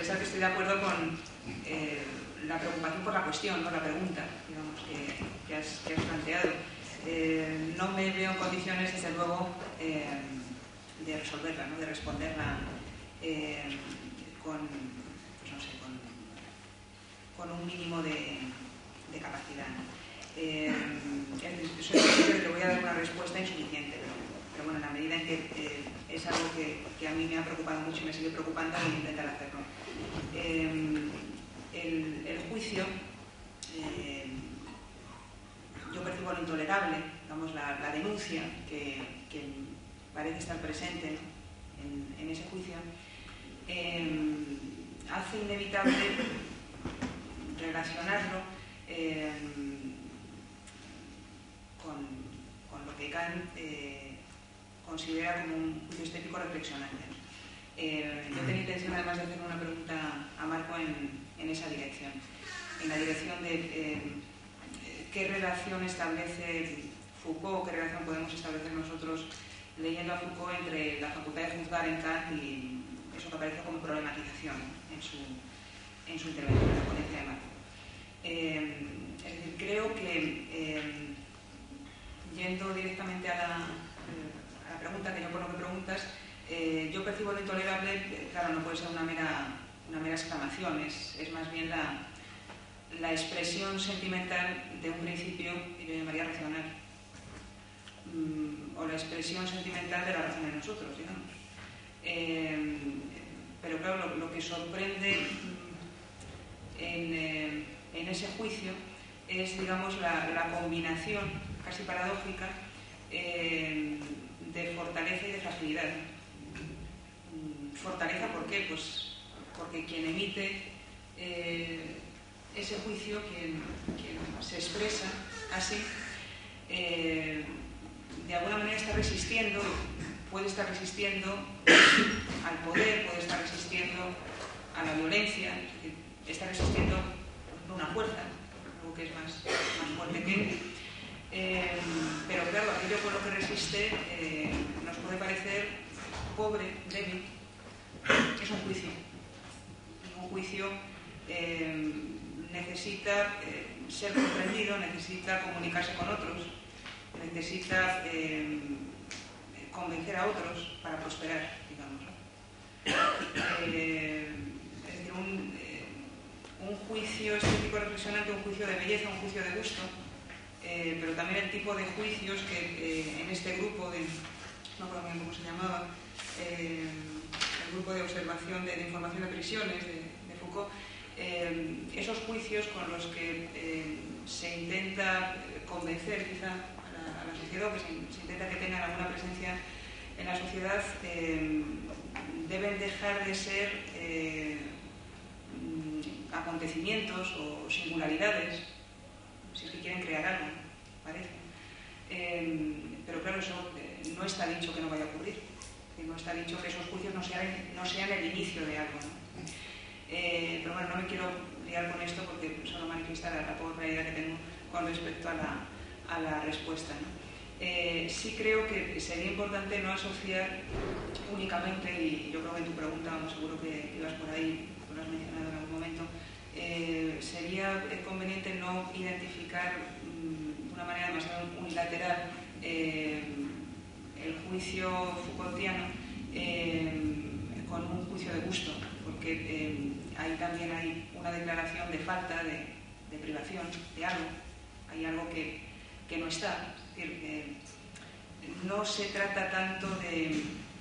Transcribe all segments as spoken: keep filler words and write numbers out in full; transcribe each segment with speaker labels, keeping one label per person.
Speaker 1: expresar que estoy de acuerdo con eh, la preocupación por la cuestión, por la pregunta, digamos, que, que, has, que has planteado. Eh, no me veo en condiciones, desde luego, eh, de resolverla, ¿no? De responderla eh, con, pues no sé, con, con un mínimo de, de capacidad. Eh, soy consciente de que voy a dar una respuesta insuficiente, pero, pero bueno, en la medida en que eh, es algo que, que a mí me ha preocupado mucho y me sigue preocupando, voy a intentar hacerlo. Eh, el, el juicio, eh, yo percibo lo intolerable, digamos, la, la denuncia que, que parece estar presente en, en ese juicio, eh, hace inevitable relacionarlo eh, con, con lo que Kant eh, considera como un juicio estético reflexionante. Eh, yo tenía intención además de hacer una pregunta a Marco en, en esa dirección, en la dirección de eh, qué relación establece Foucault, qué relación podemos establecer nosotros leyendo a Foucault entre la facultad de juzgar en Kant y eso que aparece como problematización en su, en su intervención en la ponencia de Marco. Eh, es decir, creo que eh, yendo directamente a la, a la pregunta que yo por lo que preguntas, eh, yo percibo lo intolerable, eh, claro, no puede ser una mera, una mera exclamación, es, es más bien la, la expresión sentimental de un principio que yo llamaría racional, mm, o la expresión sentimental de la razón en nosotros, digamos. Eh, pero claro, lo, lo que sorprende en, eh, en ese juicio es, digamos, la, la combinación casi paradójica eh, de fortaleza y de fragilidad. Fortaleza, ¿por qué? Pues porque quien emite eh, ese juicio, quien, quien se expresa así, eh, de alguna manera está resistiendo, puede estar resistiendo al poder, puede estar resistiendo a la violencia, es decir, está resistiendo una fuerza, algo que es más, más fuerte que él. Eh, pero claro, aquello por lo que resiste eh, nos puede parecer pobre, débil. Es un juicio. Y un juicio eh, necesita eh, ser comprendido, necesita comunicarse con otros, necesita eh, convencer a otros para prosperar, digamos, ¿no? Eh, es decir, un, eh, un juicio estético reflexionante, un juicio de belleza, un juicio de gusto, eh, pero también el tipo de juicios que eh, en este grupo de, no recuerdo bien cómo se llamaba, eh, el grupo de observación de, de información de prisiones de, de Foucault, eh, esos juicios con los que eh, se intenta convencer quizá a la, a la sociedad, o que se, se intenta que tengan alguna presencia en la sociedad, eh, deben dejar de ser eh, acontecimientos o singularidades, si es que quieren crear algo, parece. Eh, pero claro, eso eh, no está dicho que no vaya a ocurrir. No está dicho que esos juicios no sean, no sean el inicio de algo, ¿no? Eh, pero bueno, no me quiero liar con esto porque solo manifiesta la, la poca realidad que tengo con respecto a la, a la respuesta, ¿no? Eh, sí creo que sería importante no asociar únicamente, y yo creo que en tu pregunta, vamos, seguro que ibas por ahí, lo has mencionado en algún momento, eh, sería conveniente no identificar mmm, de una manera demasiado unilateral eh, el juicio Foucaultiano eh, con un juicio de gusto, porque eh, ahí también hay una declaración de falta, de, de privación, de algo. Hay algo que, que no está. Es decir, eh, no se trata tanto de,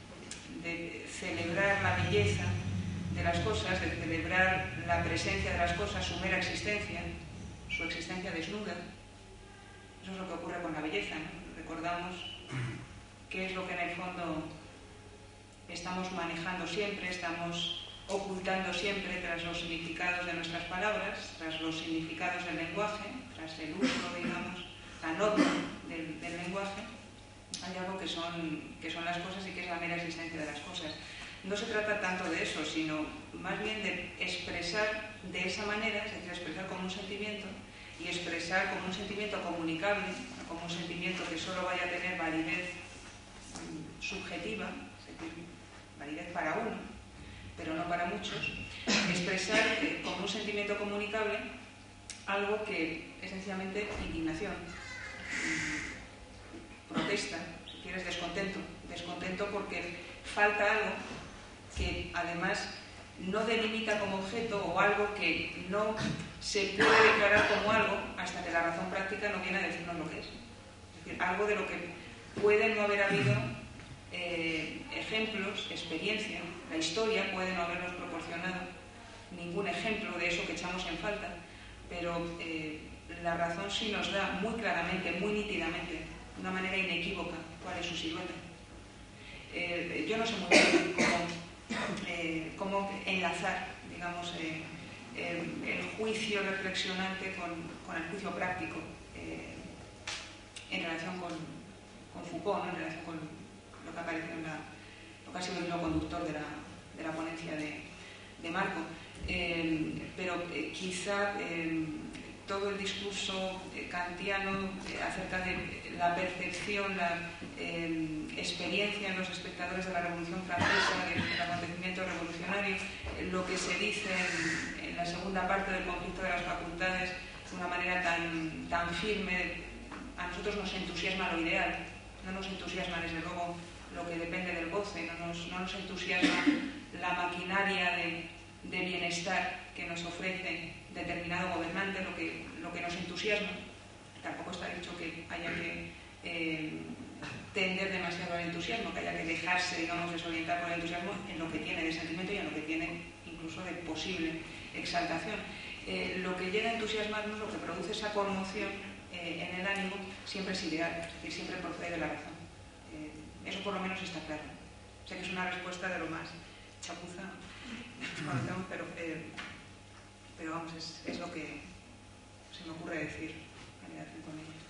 Speaker 1: de celebrar la belleza de las cosas, de celebrar la presencia de las cosas, su mera existencia, su existencia desnuda. Eso es lo que ocurre con la belleza, ¿no? Recordamos qué es lo que en el fondo estamos manejando siempre, estamos ocultando siempre tras los significados de nuestras palabras, tras los significados del lenguaje, tras el uso, digamos, la nota del, del lenguaje. Hay algo que son, que son las cosas y que es la mera existencia de las cosas. No se trata tanto de eso, sino más bien de expresar de esa manera, es decir, expresar como un sentimiento, y expresar como un sentimiento comunicable, como un sentimiento que solo vaya a tener validez subjetiva, es decir, validez para uno, pero no para muchos, expresar eh, como un sentimiento comunicable algo que es sencillamente indignación, protesta, si quieres descontento, descontento porque falta algo que además no delimita como objeto o algo que no se puede declarar como algo hasta que la razón práctica no viene a decirnos lo que es. Es decir, algo de lo que puede no haber habido eh, ejemplos, experiencia, la historia puede no habernos proporcionado ningún ejemplo de eso que echamos en falta, pero eh, la razón sí nos da muy claramente, muy nítidamente, de una manera inequívoca, cuál es su silueta. Eh, yo no sé muy bien cómo, eh, cómo enlazar, digamos, eh, eh, el juicio reflexionante con, con el juicio práctico eh, en relación con, con Foucault, ¿no? En relación con lo que aparece en la, lo que ha sido el hilo conductor de la, de la ponencia de, de Marco. Eh, pero eh, quizá eh, todo el discurso eh, kantiano eh, acerca de la percepción, la eh, experiencia en los espectadores de la Revolución Francesa, del, del acontecimiento revolucionario, eh, lo que se dice en, en la segunda parte del conflicto de las facultades de una manera tan, tan firme, a nosotros nos entusiasma lo ideal, no nos entusiasma desde luego lo que depende del goce, no nos, no nos entusiasma la maquinaria de, de bienestar que nos ofrece determinado gobernante, lo que, lo que nos entusiasma. Tampoco está dicho que haya que eh, tender demasiado al entusiasmo, que haya que dejarse, digamos, desorientar por el entusiasmo en lo que tiene de sentimiento y en lo que tiene incluso de posible exaltación. Eh, lo que llega a entusiasmarnos, lo que produce esa conmoción eh, en el ánimo, siempre es ideal, es decir, siempre procede de la razón. Eh, eso por lo menos está claro. Sé que es una respuesta de lo más chapuza, pero, eh, pero vamos, es, es lo que se me ocurre decir en relación con ello.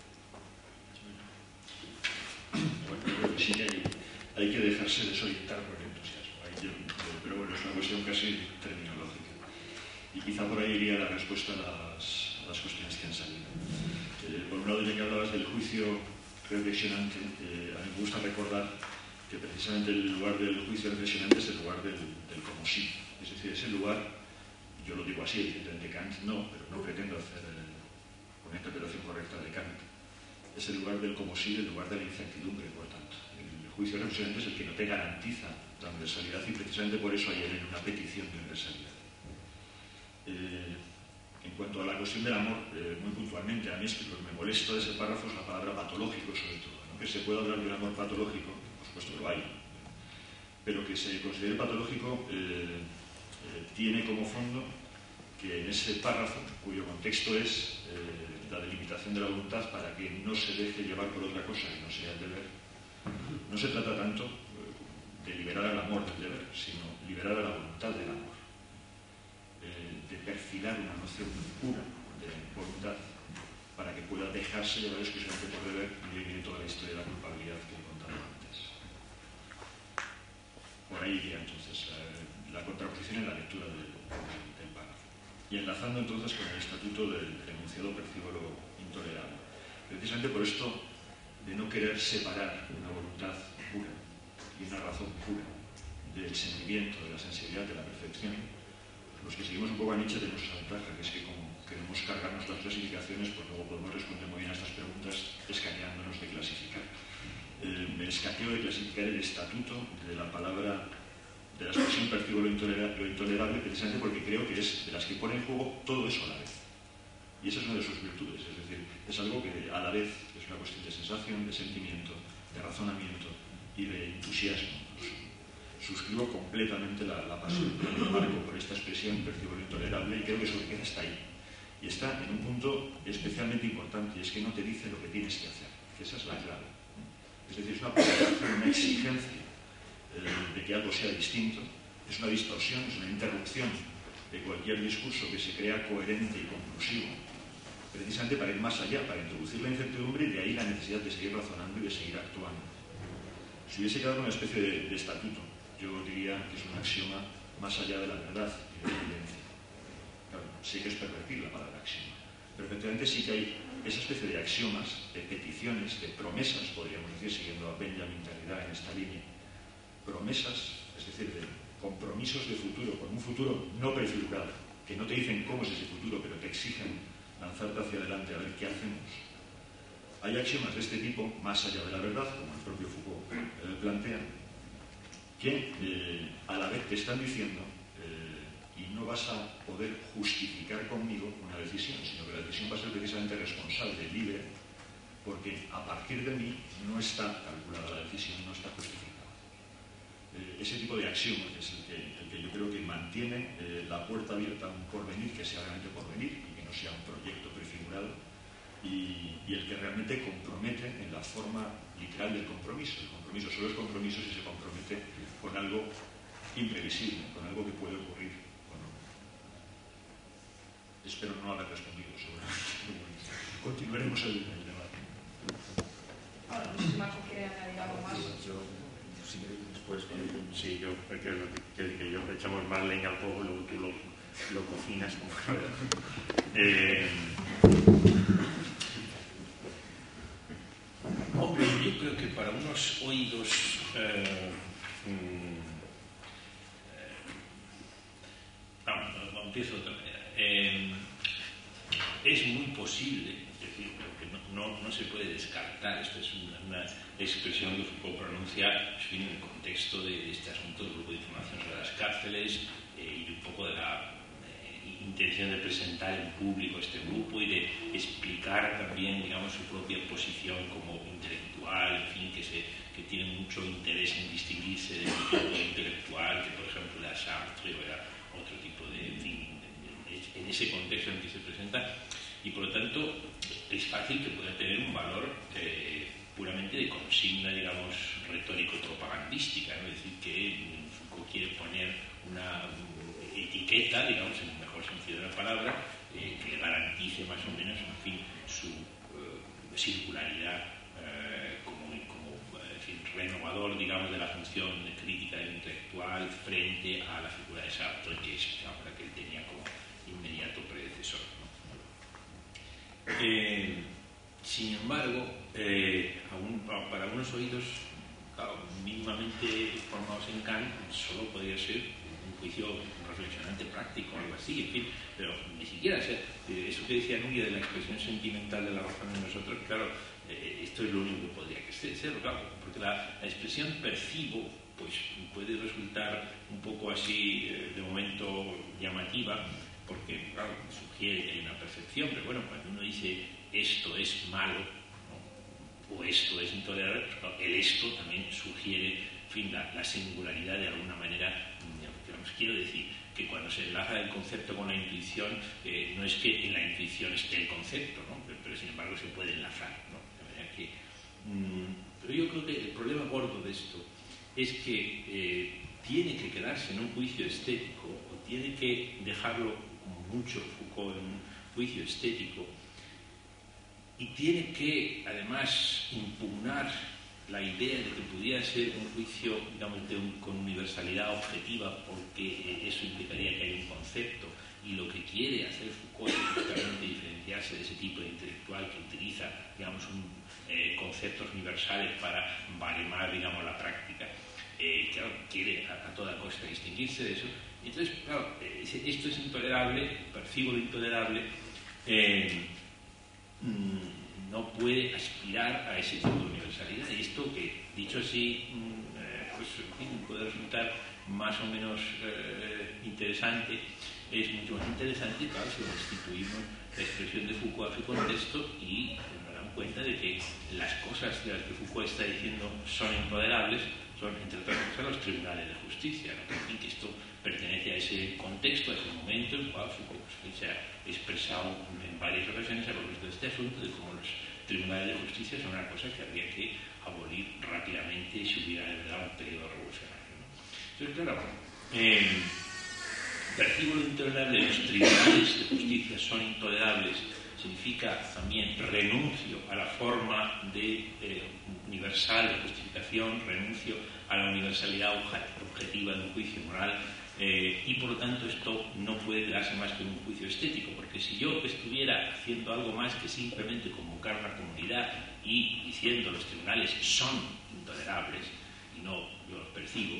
Speaker 2: Bueno, yo creo que sí que hay, hay que dejarse desorientar por el entusiasmo. Hay que, pero bueno, es una cuestión casi terminológica. Y quizá por ahí iría la respuesta a las, a las cuestiones que han salido. Eh, por un lado, ya que hablabas del juicio reflexionante, eh, a mí me gusta recordar que precisamente el lugar del juicio reflexionante es el lugar del, del como sí. Es decir, ese lugar, yo lo digo así, evidentemente Kant no, pero no pretendo hacer eh, una interpretación correcta de Kant. Es el lugar del como sí, el lugar de la incertidumbre, por tanto. El juicio reflexionante es el que no te garantiza la universalidad y precisamente por eso hay en él una petición de universalidad. Eh, en cuanto a la cuestión del amor, eh, muy puntualmente, a mí es que lo que me molesta de ese párrafo es la palabra patológico, sobre todo, ¿no? Que se puede hablar de un amor patológico, por supuesto que lo hay, pero que se considere patológico eh, eh, tiene como fondo que en ese párrafo, cuyo contexto es eh, la delimitación de la voluntad para que no se deje llevar por otra cosa que no sea el deber, no se trata tanto eh, de liberar al amor del deber, sino liberar a la voluntad del amor. De perfilar una noción pura de voluntad para que pueda dejarse llevar exclusivamente por deber y vivir toda la historia de la culpabilidad que he contado antes. Por ahí iría entonces la, la contraposición en la lectura del, del, del párrafo. Y enlazando entonces con el estatuto del, del enunciado percíbolo intolerable. Precisamente por esto de no querer separar una voluntad pura y una razón pura del sentimiento, de la sensibilidad, de la percepción. Los que seguimos un poco a Nietzsche tenemos esa ventaja, que es que como queremos cargarnos las clasificaciones, pues luego podemos responder muy bien a estas preguntas escaqueándonos de clasificar. Eh, me escaqueo de clasificar el estatuto de la palabra, de la expresión percibo lo, intolera, lo intolerable, precisamente porque creo que es de las que pone en juego todo eso a la vez. Y esa es una de sus virtudes, es decir, es algo que a la vez es una cuestión de sensación, de sentimiento, de razonamiento y de entusiasmo. Suscribo completamente la, la pasión de Marco por esta expresión percibo lo intolerable y creo que eso que queda está ahí. Y está en un punto especialmente importante, y es que no te dice lo que tienes que hacer, que esa es la clave. Es decir, es una provocación, una exigencia eh, de que algo sea distinto, es una distorsión, es una interrupción de cualquier discurso que se crea coherente y conclusivo, precisamente para ir más allá, para introducir la incertidumbre y de ahí la necesidad de seguir razonando y de seguir actuando. Si hubiese quedado una especie de, de estatuto, yo diría que es un axioma más allá de la verdad y de la evidencia. Claro, sí que es pervertir la palabra axioma, pero efectivamente sí que hay esa especie de axiomas, de peticiones, de promesas, podríamos decir, siguiendo a Benjamin Derrida en esta línea. Promesas, es decir, de compromisos de futuro, con un futuro no prefigurado, que no te dicen cómo es ese futuro, pero te exigen lanzarte hacia adelante a ver qué hacemos. Hay axiomas de este tipo, más allá de la verdad, como el propio Foucault eh, plantea, que eh, a la vez te están diciendo eh, y no vas a poder justificar conmigo una decisión, sino que la decisión va a ser precisamente responsable, libre, porque a partir de mí no está calculada la decisión, no está justificada. Eh, ese tipo de axiomas es el que, el que yo creo que mantiene eh, la puerta abierta a un porvenir que sea realmente porvenir y que no sea un proyecto prefigurado, y, y el que realmente compromete en la forma literal del compromiso. El compromiso solo es compromiso si se compromete con algo imprevisible, con algo que puede ocurrir o no. Espero no haber respondido sobre esto. Continuaremos el, el debate.
Speaker 1: Ahora, no sé si Marco quiere añadir algo más.
Speaker 3: Yo, si después, sí, yo creo que, que yo echamos más leña al fuego, luego tú lo, lo cocinas como eh,
Speaker 4: Hombre, yo creo que para unos oídos eh, mm, eh, vamos, no, empiezo de otra manera. Eh, es muy posible, es decir, que no, no, no se puede descartar, esto es una, una expresión que Foucault pronuncia en el contexto de este asunto del grupo de información sobre las cárceles eh, y un poco de la intención de presentar en público este grupo y de explicar también, digamos, su propia posición como intelectual, en fin, que, se, que tiene mucho interés en distinguirse del tipo intelectual que, por ejemplo, era Sartre o era otro tipo de, en fin, en ese contexto en que se presenta, y por lo tanto es fácil que pueda tener un valor eh, puramente de consigna, digamos, retórico-propagandística, ¿no? Es decir, que Foucault quiere poner una etiqueta, digamos, en el mejor sentido de la palabra, eh, que garantice más o menos, en fin, su eh, singularidad eh, como, como en fin, renovador, digamos, de la función de crítica del intelectual frente a la figura de Sartre, que es la que él tenía como inmediato predecesor, ¿no? Eh, sin embargo, eh, aún, para unos oídos claro, mínimamente formados en Kant, solo podría ser un juicio reflexionante práctico, algo así, en fin, pero ni siquiera ser, eh, eso que decía Núñez de la expresión sentimental de la razón de nosotros, claro, eh, esto es lo único que podría que ser, claro, porque la, la expresión percibo, pues puede resultar un poco así, eh, de momento llamativa, porque, claro, sugiere que hay una percepción, pero bueno, cuando uno dice esto es malo, ¿no? O esto es intolerable, pues, claro, el esto también sugiere, en fin, la, la singularidad de alguna manera. Digamos, quiero decir que cuando se enlaza el concepto con la intuición, eh, no es que en la intuición esté el concepto, ¿no? pero, pero sin embargo se puede enlazar, ¿no? De manera que, mmm, pero yo creo que el problema gordo de esto es que eh, tiene que quedarse en un juicio estético, o tiene que dejarlo como mucho Foucault en un juicio estético, y tiene que además impugnar la idea de que pudiera ser un juicio, digamos, de un, con universalidad objetiva, porque eh, eso implicaría que hay un concepto, y lo que quiere hacer Foucault es justamente diferenciarse de ese tipo de intelectual que utiliza, digamos, un, eh, conceptos universales para baremar, digamos, la práctica, eh, claro, quiere a, a toda costa distinguirse de eso. Entonces, claro, eh, esto es intolerable, percibo lo intolerable, eh, mmm, no puede aspirar a ese tipo de universalidad. Y esto que, dicho así, pues en fin, puede resultar más o menos eh, interesante, es mucho más interesante, claro, si restituimos la expresión de Foucault a su contexto y nos damos cuenta de que las cosas de las que Foucault está diciendo son intolerables, son, entre otras cosas, los tribunales de justicia, ¿no? En fin, que esto pertenece a ese contexto, a ese momento en el cual Foucault pues, se ha expresado en varias ocasiones a propósito de este asunto, de cómo los tribunales de justicia son una cosa que habría que abolir rápidamente si hubiera de verdad un periodo revolucionario, ¿no? Entonces, claro, eh, percibo lo intolerable, los tribunales de justicia son intolerables, significa también renuncio a la forma de eh, universal de justificación, renuncio a la universalidad objetiva de un juicio moral, eh, y por lo tanto esto no puede quedarse más que en un juicio estético, porque si yo estuviera haciendo algo más que simplemente convocar una comunidad y diciendo los tribunales son intolerables y no yo los percibo,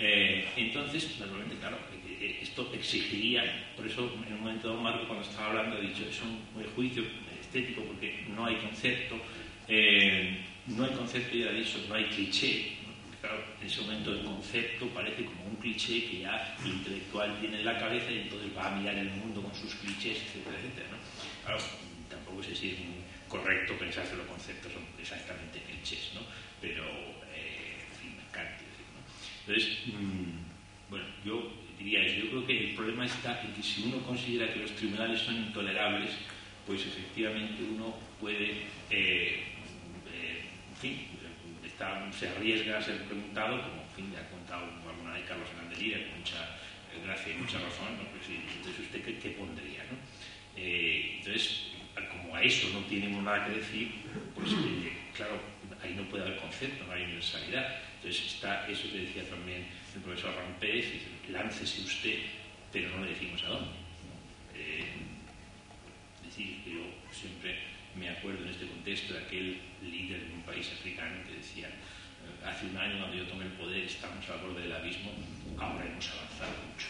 Speaker 4: Eh, entonces, naturalmente, claro, esto exigiría, por eso en un momento don Marco, cuando estaba hablando, ha dicho, es un juicio estético porque no hay concepto, eh, no hay concepto, ya ha dicho, no hay cliché. Claro, en ese momento el concepto parece como un cliché que ya el intelectual tiene en la cabeza y entonces va a mirar el mundo con sus clichés, etcétera, etcétera, ¿no? Claro, tampoco sé si es muy correcto pensar que los conceptos son exactamente clichés, ¿no? Pero, eh, en fin, Kant, ¿no? Entonces, mmm, bueno, yo diría eso. Yo creo que el problema está en que si uno considera que los tribunales son intolerables, pues efectivamente uno puede, eh, eh, en fin, está, se arriesga a ser preguntado, como en fin, le ha contado alguna de Carlos Gandelira, con mucha eh, gracia y mucha razón, ¿no? Pues, entonces, ¿usted qué, qué pondría, no? Eh, entonces, como a eso no tiene nada que decir, pues eh, claro, ahí no puede haber concepto, no hay universalidad. Entonces está eso que decía también el profesor Rampés, láncese usted, pero no le decimos a dónde. Eh, es decir, que yo siempre me acuerdo en este contexto de aquel líder de un país africano que decía, hace un año cuando yo tomé el poder estamos al borde del abismo, ahora hemos avanzado mucho.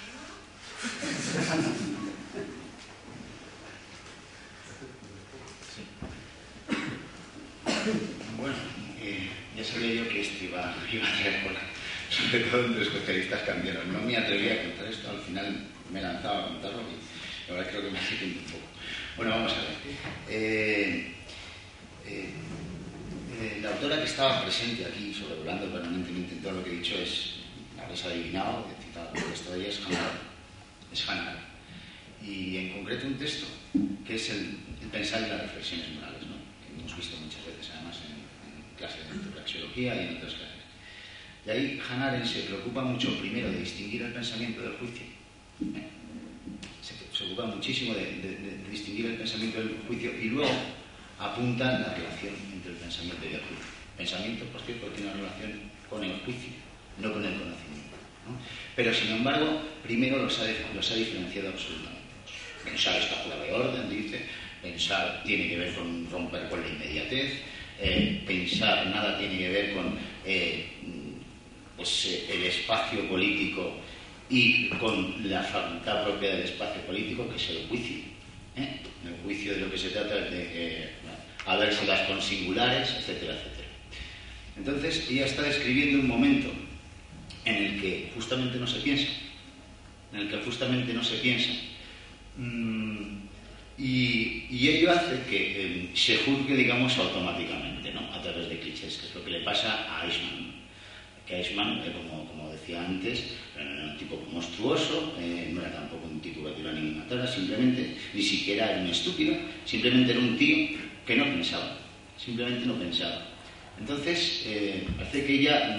Speaker 5: Bueno, eh, ya sabía yo que esto iba, iba a traer cola, sobre todo entre los especialistas cambiaron. No me atrevía a contar esto, al final me lanzaba a contarlo y ahora creo que me arrepiento un poco. Bueno, vamos a ver. Eh, eh, eh, la autora que estaba presente aquí, sobrevolando permanentemente todo lo que he dicho, es, la habéis adivinado, he citado el texto de ella, es Hannah Arendt. Es Hannah Arendt. Y en concreto un texto que es el, el pensar y las reflexiones morales, ¿no? Que hemos visto muchas veces además en, en clases de praxeología y en otras clases. De ahí Hannah Arendt se preocupa mucho primero de distinguir el pensamiento del juicio. ¿eh? Se, se ocupa muchísimo de, de, de distinguir el pensamiento del juicio y luego apunta la relación entre el pensamiento y el juicio. El pensamiento, por cierto, tiene una relación con el juicio, no con el conocimiento, ¿no? Pero sin embargo, primero los ha, los ha diferenciado absolutamente. Pensar está fuera de orden, dice. Pensar tiene que ver con romper con la inmediatez. Eh, pensar nada tiene que ver con eh, pues, eh, el espacio político y con la facultad propia del espacio político, que es el juicio. ¿eh? El juicio de lo que se trata es de eh, habérselas con singulares, etcétera, etcétera. Entonces, ella está describiendo un momento en el que justamente no se piensa, en el que justamente no se piensa. Mm, y, y ello hace que eh, se juzgue, digamos, automáticamente, ¿no? A través de clichés, que es lo que le pasa a Eichmann. Que Eichmann, eh, como, como decía antes, era un tipo monstruoso, eh, no era tampoco un tipo que tuviera ninguna tara, simplemente, ni siquiera era un estúpido, simplemente era un tío que no pensaba, simplemente no pensaba. Entonces, eh, parece que ella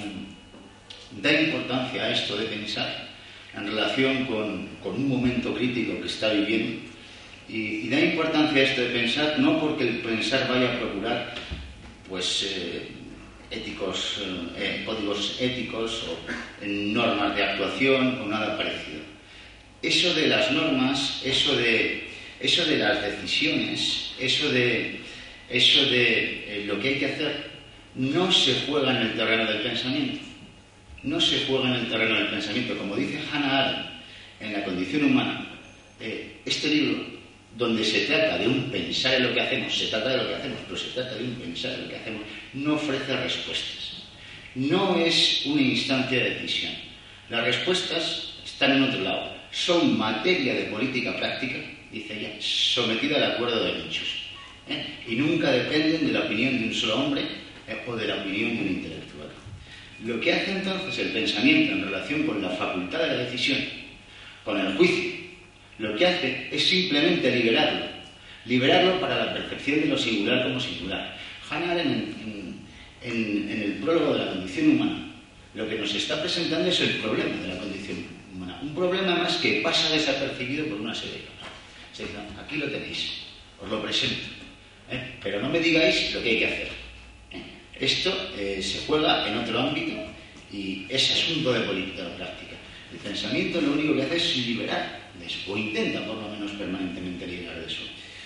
Speaker 5: mm, da importancia a esto de pensar en relación con, con un momento crítico que está viviendo y, y da importancia a esto de pensar no porque el pensar vaya a procurar pues eh, éticos, eh, códigos éticos o eh, normas de actuación o nada parecido. Eso de las normas, eso de, eso de las decisiones, eso de, eso de eh, lo que hay que hacer, no se juega en el terreno del pensamiento. No se juega en el terreno del pensamiento. Como dice Hannah Arendt en La condición humana, eh, este libro, donde se trata de un pensar en lo que hacemos, se trata de lo que hacemos, pero se trata de un pensar en lo que hacemos, no ofrece respuestas. No es una instancia de decisión. Las respuestas están en otro lado. Son materia de política práctica, dice ella, sometida al acuerdo de muchos. ¿eh? Y nunca dependen de la opinión de un solo hombre eh, o de la opinión de un intelectual. Lo que hace entonces el pensamiento en relación con la facultad de la decisión, con el juicio, lo que hace es simplemente liberarlo, liberarlo para la percepción de lo singular como singular. Hannah Arendt, en, en, en el prólogo de La condición humana, lo que nos está presentando es el problema de la condición humana. Un problema más que pasa desapercibido por una serie de cosas. Aquí lo tenéis, os lo presento. ¿eh? Pero no me digáis lo que hay que hacer. ¿eh? Esto eh, se juega en otro ámbito y es asunto de política práctica. El pensamiento lo único que hace es liberar, o intenta por lo menos permanentemente liberar de eso.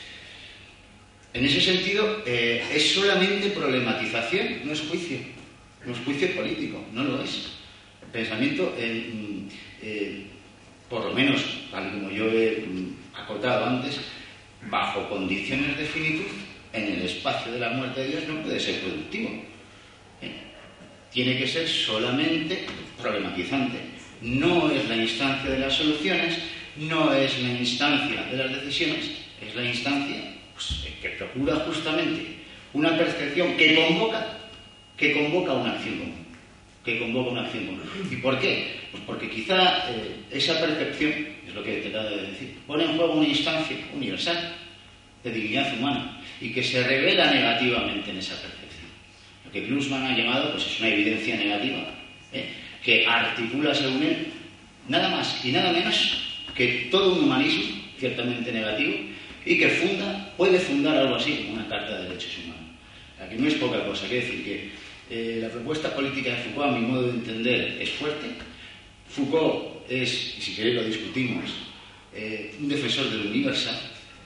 Speaker 5: En ese sentido, eh, es solamente problematización, no es juicio, no es juicio político, no lo es. pensamiento, eh, eh, por lo menos, tal como yo he acotado antes, bajo condiciones de finitud, en el espacio de la muerte de Dios no puede ser productivo. ¿Eh? Tiene que ser solamente problematizante. No es la instancia de las soluciones, no es la instancia de las decisiones, es la instancia pues, que procura justamente una percepción que convoca, que convoca una acción común, que convoca una acción común. ¿Y por qué? Pues porque quizá eh, esa percepción, es lo que he tratado de decir, pone en juego una instancia universal de dignidad humana y que se revela negativamente en esa percepción. Lo que Glusman ha llamado pues es una evidencia negativa, ¿eh? que articula según él nada más y nada menos que todo un humanismo ciertamente negativo y que funda, puede fundar algo así como una carta de derechos humanos. Aquí no es poca cosa, quiere decir que eh, la propuesta política de Foucault, a mi modo de entender, es fuerte. Foucault es, y si queréis lo discutimos, eh, un defensor del universal,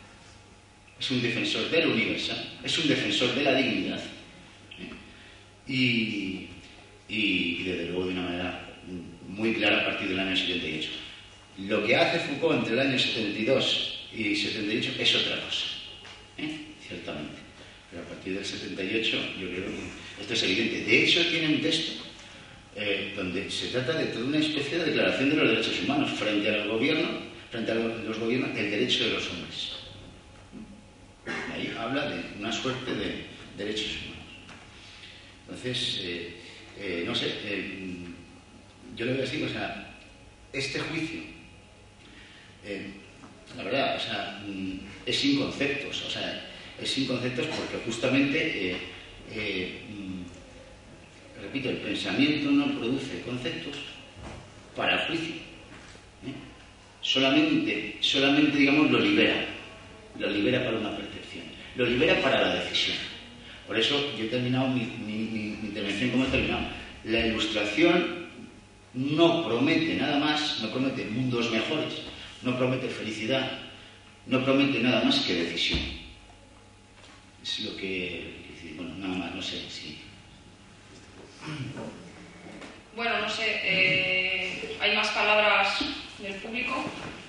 Speaker 5: es un defensor del universal, es un defensor de la dignidad, ¿eh? y, y, y desde luego de una manera muy clara a partir del año setenta y ocho. Lo que hace Foucault entre el año setenta y dos y setenta y ocho es otra cosa, ¿eh? Ciertamente. Pero a partir del setenta y ocho yo creo que esto es evidente. De hecho, tiene un texto eh, donde se trata de toda una especie de declaración de los derechos humanos frente al gobierno, frente a los gobiernos, el derecho de los hombres. Ahí habla de una suerte de derechos humanos. Entonces, eh, eh, no sé, eh, yo le voy a decir, o sea, este juicio, eh, la verdad, o sea, es sin conceptos, o sea, es sin conceptos porque justamente, eh, eh, repito, el pensamiento no produce conceptos para el juicio, ¿eh? solamente, solamente, digamos, lo libera, lo libera para una percepción, lo libera para la decisión. Por eso yo he terminado mi, mi, mi, mi intervención como he terminado. La Ilustración no promete nada más, no promete mundos mejores, no promete felicidad, no promete nada más que decisión. Es lo que... Bueno, nada más, no sé si...
Speaker 1: Bueno, no sé, eh, ¿hay más palabras del público?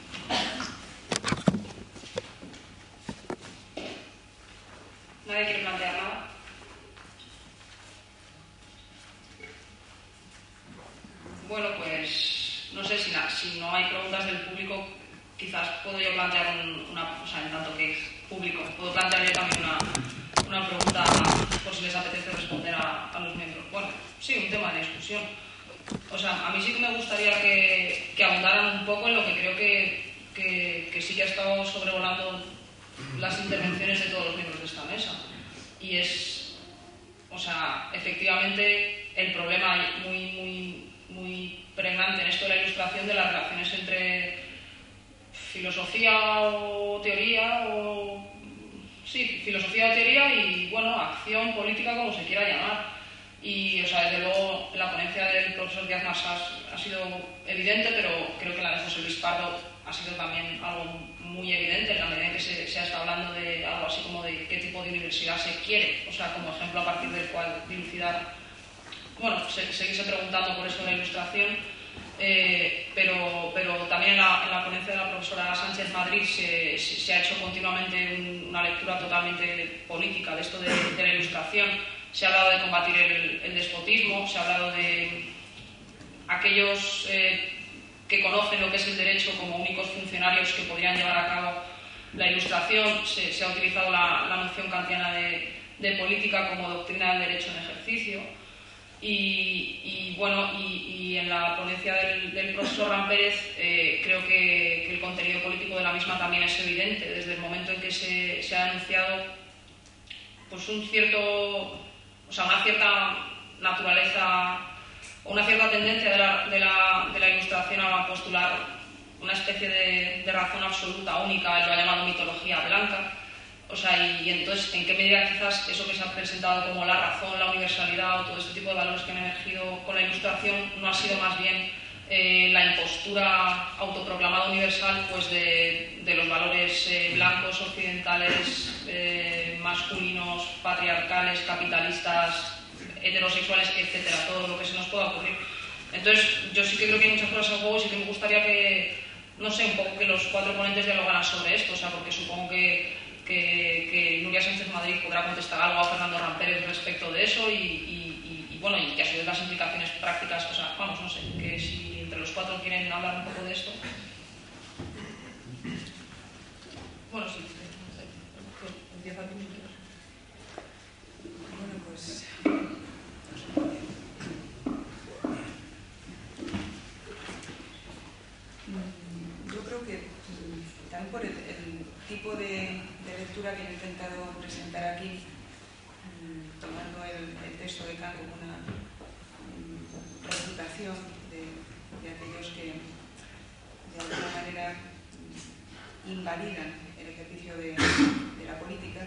Speaker 1: ¿Nadie quiere plantear nada? Bueno, pues no sé si, na, si no hay preguntas del público, quizás puedo yo plantear un, una, o sea, en tanto que es público, puedo plantear yo también una, una pregunta por si les apetece responder a, a los miembros. Bueno, sí, un tema de discusión. O sea, a mí sí que me gustaría que, que ahondaran un poco en lo que creo que, que, que sí que ha estado sobrevolando las intervenciones de todos los miembros de esta mesa. Y es, o sea, efectivamente el problema muy, muy, muy pregnante en esto de la Ilustración de las relaciones entre filosofía o teoría o... Sí, filosofía o teoría y, bueno, acción política, como se quiera llamar. Y, o sea, desde luego, la ponencia del profesor Díaz Marsás ha sido evidente, pero creo que la de José Luis Pardo ha sido también algo muy evidente en la medida en que se, se ha estado hablando de algo así como de qué tipo de universidad se quiere, o sea, como ejemplo a partir del cual dilucidar, bueno, se, seguirse preguntando por esto de la Ilustración, eh, pero, pero también en la, en la ponencia de la profesora Sánchez Madrid se, se, se ha hecho continuamente un, una lectura totalmente política de esto de, de la Ilustración. Se ha hablado de combatir el, el despotismo, se ha hablado de aquellos eh, que conocen lo que es el derecho como únicos funcionarios que podrían llevar a cabo la Ilustración. Se, se ha utilizado la, la noción kantiana de, de política como doctrina del derecho en ejercicio. Y, y bueno, y, y en la ponencia del, del profesor Rampérez eh, creo que, que el contenido político de la misma también es evidente. Desde el momento en que se, se ha anunciado pues un cierto... o sea, una cierta naturaleza o una cierta tendencia de la, de la, de la Ilustración a postular una especie de, de razón absoluta, única, él lo ha llamado mitología blanca. O sea, y, y entonces, ¿en qué medida quizás eso que se ha presentado como la razón, la universalidad o todo este tipo de valores que han emergido con la Ilustración no ha sido más bien eh, la impostura autoproclamada universal pues de, de los valores eh, blancos, occidentales, eh, masculinos, patriarcales, capitalistas, heterosexuales, etcétera, todo lo que se nos pueda ocurrir?
Speaker 6: Entonces, yo sí que creo que hay muchas cosas en juego y sí que me gustaría que, no sé, un poco que los cuatro ponentes dialogaran sobre esto, o sea, porque supongo que, que, que Nuria Sánchez Madrid podrá contestar algo a Fernando Rampérez respecto de eso y, y, y, y bueno, y que a su vez las implicaciones prácticas, o sea, vamos, no sé, que si entre los cuatro quieren hablar un poco de esto. Bueno, sí, no sé, empieza tú.
Speaker 1: Bueno, pues... Yo creo que también por el, el tipo de, de lectura que he intentado presentar aquí, tomando el, el texto de Kant como una um, refutación de, de aquellos que de alguna manera invalidan el ejercicio de, de la política.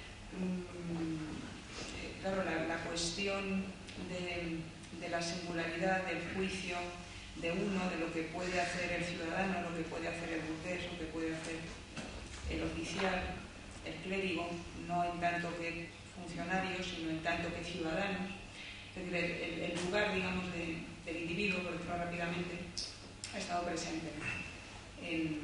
Speaker 1: Um, eh, claro, la, la cuestión de, de la singularidad del juicio de uno, de lo que puede hacer el ciudadano, lo que puede hacer el burgués, lo que puede hacer el oficial, el clérigo, no en tanto que funcionarios, sino en tanto que ciudadanos. Es decir, el, el lugar, digamos, de, del individuo, por decirlo rápidamente, ha estado presente en,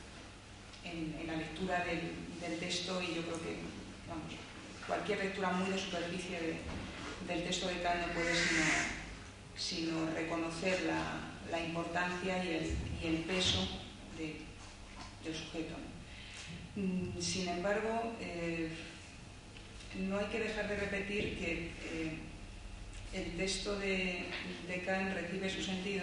Speaker 1: en, en la lectura del, del texto, y yo creo que, vamos, cualquier lectura muy de superficie de, del texto de Kant no puede sino, sino reconocer la la importancia y el, y el peso de, del sujeto. Sin embargo, eh, no hay que dejar de repetir que eh, el texto de, de Kant recibe su sentido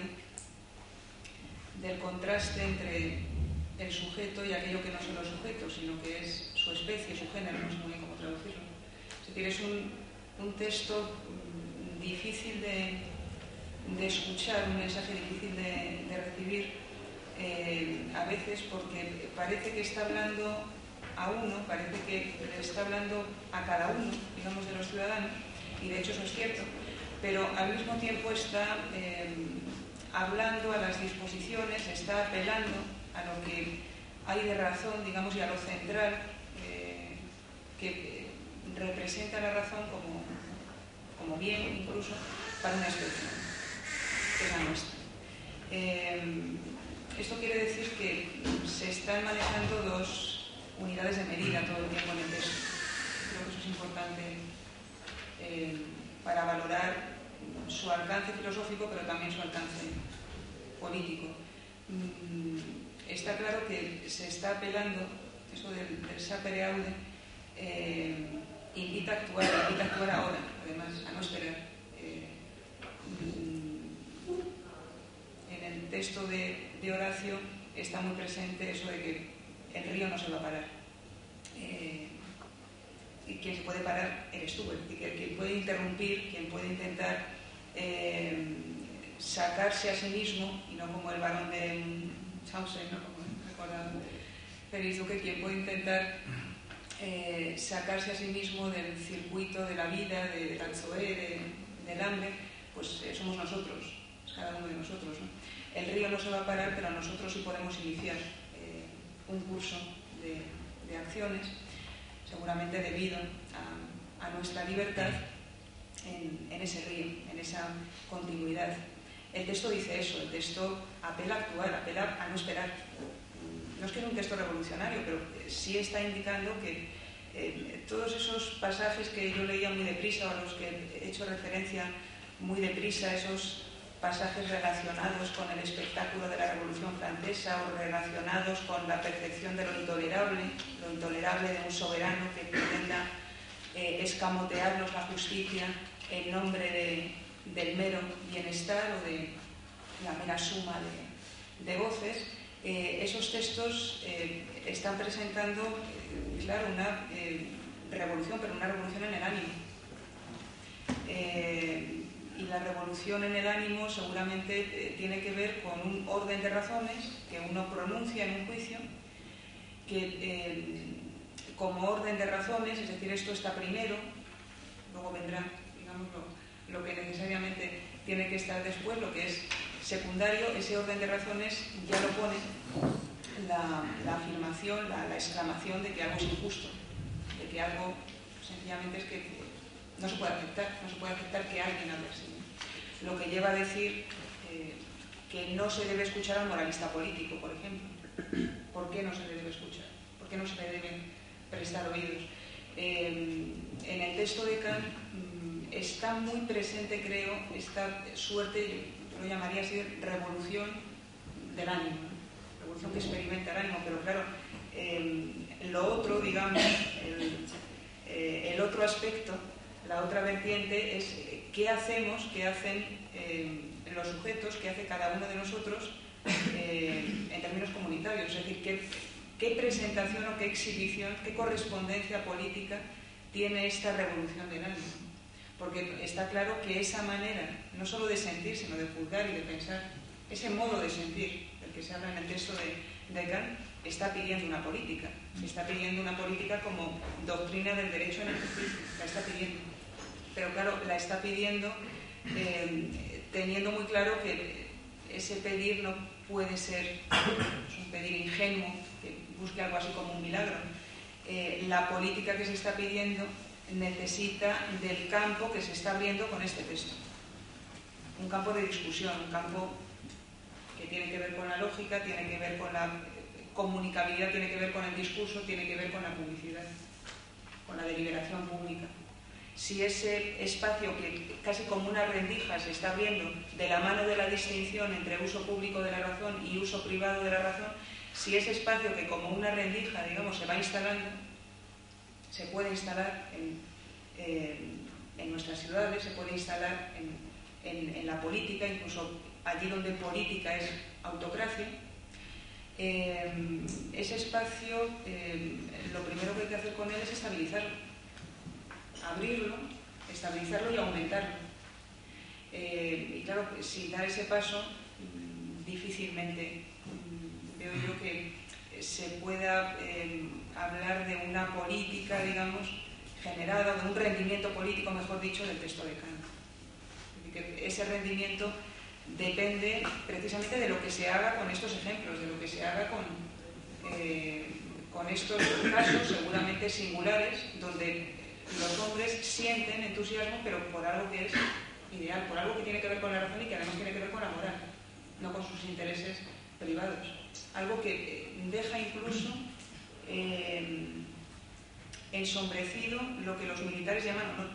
Speaker 1: del contraste entre el sujeto y aquello que no son los sujetos, sino que es su especie, su género, no sé muy bien cómo traducirlo. Es decir, es un, un texto difícil de de escuchar, un mensaje difícil de, de recibir eh, a veces, porque parece que está hablando a uno, parece que le está hablando a cada uno, digamos, de los ciudadanos, y de hecho eso es cierto, pero al mismo tiempo está eh, hablando a las disposiciones, está apelando a lo que hay de razón, digamos, y a lo central eh, que representa la razón como, como bien, incluso, para una especie, que es la nuestra. Eh, esto quiere decir que se están manejando dos unidades de medida todo el tiempo en el texto. Creo que eso es importante eh, para valorar su alcance filosófico, pero también su alcance político. Mm, está claro que se está apelando, eso del, del sapere aude, eh, invita a actuar, invita a actuar ahora, además, a no esperar. Eh, En el texto de, de Horacio está muy presente eso de que el río no se va a parar. Eh, y quien se puede parar eres tú, y que quien puede interrumpir, quien puede intentar eh, sacarse a sí mismo, y no como el varón de Chaucer, ¿no? Como recuerda Félix Duque, quien puede intentar eh, sacarse a sí mismo del circuito de la vida, de, del Alzoé, de, del hambre, pues eh, somos nosotros, es cada uno de nosotros, ¿no? El río no se va a parar, pero nosotros sí podemos iniciar eh, un curso de, de acciones, seguramente debido a, a nuestra libertad en, en ese río, en esa continuidad. El texto dice eso, el texto apela a actuar, apela a no esperar. No es que sea un texto revolucionario, pero sí está indicando que eh, todos esos pasajes que yo leía muy deprisa, o a los que he hecho referencia muy deprisa, esos pasajes relacionados con el espectáculo de la Revolución Francesa o relacionados con la percepción de lo intolerable, lo intolerable de un soberano que pretenda eh, escamotearnos la justicia en nombre de, del mero bienestar o de la mera suma de, de voces. Eh, esos textos eh, están presentando, eh, claro, una eh, revolución, pero una revolución en el ánimo. Eh, y la revolución en el ánimo seguramente eh, tiene que ver con un orden de razones que uno pronuncia en un juicio, que eh, como orden de razones, es decir, esto está primero, luego vendrá, digamos, lo, lo que necesariamente tiene que estar después, lo que es secundario. Ese orden de razones ya lo pone la, la afirmación, la, la exclamación de que algo es injusto, de que algo sencillamente es que no se puede aceptar, no se puede aceptar que alguien hable así. Lo que lleva a decir, eh, eh, que no se debe escuchar al moralista político, por ejemplo. ¿Por qué no se le debe escuchar? ¿Por qué no se le deben prestar oídos? Eh, en el texto de Kant mm, está muy presente, creo, esta suerte, yo lo llamaría así, revolución del ánimo, ¿no? Revolución que experimenta el ánimo, pero claro, eh, lo otro, digamos, el, eh, el otro aspecto, la otra vertiente es qué hacemos, qué hacen eh, los sujetos, qué hace cada uno de nosotros eh, en términos comunitarios, es decir, qué, qué presentación o qué exhibición, qué correspondencia política tiene esta revolución del ánimo. Porque está claro que esa manera, no solo de sentir, sino de juzgar y de pensar, ese modo de sentir del que se habla en el texto de, de Kant, está pidiendo una política. Está pidiendo una política como doctrina del derecho en ejercicio. La está pidiendo. Pero claro, la está pidiendo eh, teniendo muy claro que ese pedir no puede ser pues, un pedir ingenuo, que busque algo así como un milagro. Eh, la política que se está pidiendo necesita del campo que se está abriendo con este texto. Un campo de discusión, un campo que tiene que ver con la lógica, tiene que ver con la comunicabilidad, tiene que ver con el discurso, tiene que ver con la publicidad, con la deliberación pública. Si ese espacio que casi como una rendija se está abriendo de la mano de la distinción entre uso público de la razón y uso privado de la razón, si ese espacio que como una rendija, digamos, se va instalando, se puede instalar en, eh, en nuestras ciudades, se puede instalar en, en, en la política, incluso allí donde política es autocracia, eh, ese espacio, eh, lo primero que hay que hacer con él es estabilizarlo, abrirlo, estabilizarlo y aumentarlo. Eh, y claro, sin dar ese paso, difícilmente veo yo que se pueda eh, hablar de una política, digamos, generada, de un rendimiento político, mejor dicho, del texto de Kant. Es decir, que ese rendimiento depende precisamente de lo que se haga con estos ejemplos, de lo que se haga con, eh, con estos casos seguramente singulares, donde los hombres sienten entusiasmo, pero por algo que es ideal, por algo que tiene que ver con la razón y que además tiene que ver con la moral, no con sus intereses privados. Algo que deja incluso eh, ensombrecido lo que los militares llaman honor.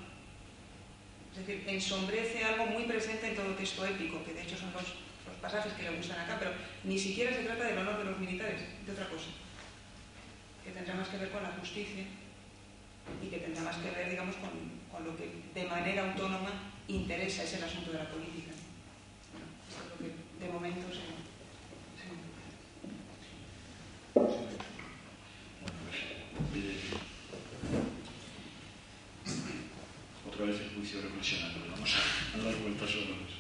Speaker 1: Es decir, ensombrece algo muy presente en todo texto épico, que de hecho son los, los pasajes que le gustan acá, pero ni siquiera se trata del honor de los militares, de otra cosa, que tendrá más que ver con la justicia y que tendrá más que ver, digamos, con, con lo que de manera autónoma interesa, es el asunto de la política. Bueno, esto es lo que de momento se...
Speaker 2: Otra vez el juicio reflexionando, vamos a dar vueltas sobre eso.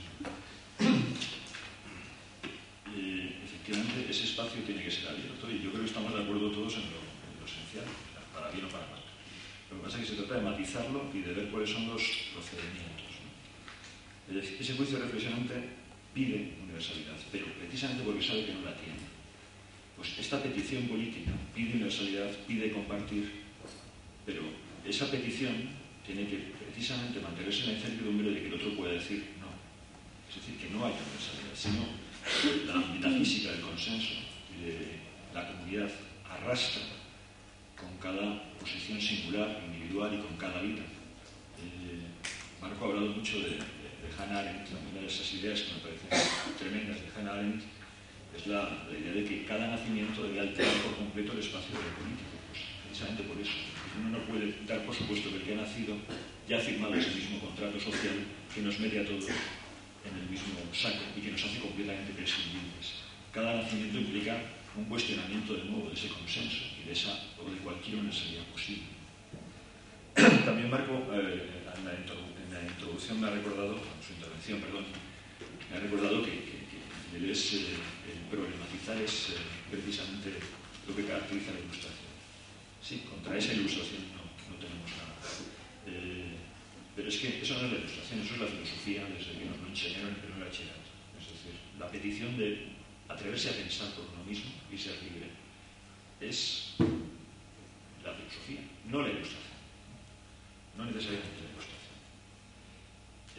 Speaker 2: Eh, efectivamente, ese espacio tiene que ser abierto y yo creo que estamos de acuerdo todos en lo, en lo esencial, para bien o para mal. Lo que pasa es que se trata de matizarlo y de ver cuáles son los procedimientos, ¿no? Ese juicio reflexionante pide universalidad, pero precisamente porque sabe que no la tiene. Pues esta petición política pide universalidad, pide compartir, pero esa petición tiene que precisamente mantenerse en la incertidumbre de que el otro pueda decir no. Es decir, que no hay universalidad, sino la metafísica del consenso y de la comunidad arrastra con cada posición singular, individual y con cada vida. Eh, Marco ha hablado mucho de, de, de Hannah Arendt, una de esas ideas que me parecen tremendas de Hannah Arendt, es la, la idea de que cada nacimiento debe alterar por completo el espacio del político, pues precisamente por eso. Uno no puede dar por supuesto que el que ha nacido ya ha firmado ese mismo contrato social que nos mete a todos en el mismo saco y que nos hace completamente prescindibles. Cada nacimiento implica un cuestionamiento de nuevo de ese consenso y de esa o de cualquier universalidad posible. También Marco, eh, en, la en la introducción me ha recordado, en su intervención, perdón, me ha recordado que, que, que él es, eh, el problematizar es eh, precisamente lo que caracteriza la ilustración. Sí, contra esa ilustración no, no tenemos nada. Eh, pero es que eso no es la ilustración, eso es la filosofía desde que nos lo enseñaron en el primer bachillerato. Es decir, la petición de atreverse a pensar por uno mismo y ser libre es la filosofía, no la ilustración. No necesariamente la ilustración. Eh,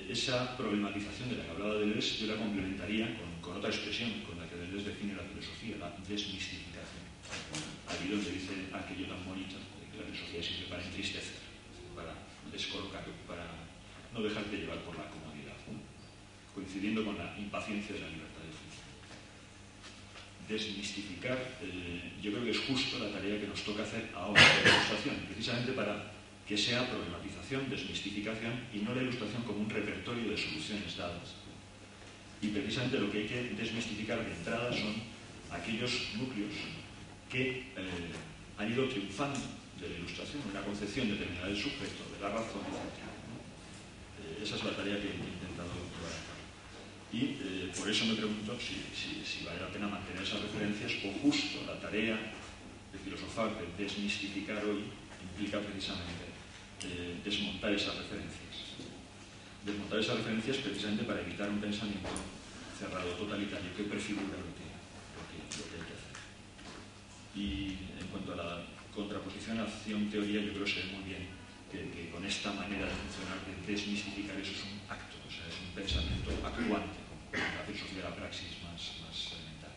Speaker 2: esa problematización de la que hablaba Deleuze yo la complementaría con, con otra expresión con la que Deleuze define la filosofía, la desmistificación. Allí donde dice aquello tan bonito de que la filosofía sirve para entristecer, para descolocar, para no dejarte llevar por la comodidad, ¿no? Coincidiendo con la impaciencia de la libertad de juicio. Desmistificar, eh, yo creo que es justo la tarea que nos toca hacer ahora de la ilustración, precisamente para que sea problematización, desmistificación y no la ilustración como un repertorio de soluciones dadas. Y precisamente lo que hay que desmistificar de entrada son aquellos núcleos que eh, han ido triunfando de la ilustración, una concepción determinada del sujeto, de la razón, etcétera, ¿no? Eh, esa es la tarea que he intentado llevar a cabo. Y eh, por eso me pregunto si, si, si vale la pena mantener esas referencias o justo la tarea de filosofar, de desmistificar hoy, implica precisamente eh, desmontar esas referencias. Desmontar esas referencias precisamente para evitar un pensamiento cerrado, totalitario, que prefigura lo que, lo que, lo que hay que hacer. Y en cuanto a la contraposición acción-teoría, yo creo que se ve muy bien que, que con esta manera de funcionar, de desmistificar, eso es un acto, o sea, es un pensamiento actuante, con la filosofía de la praxis más, más elemental.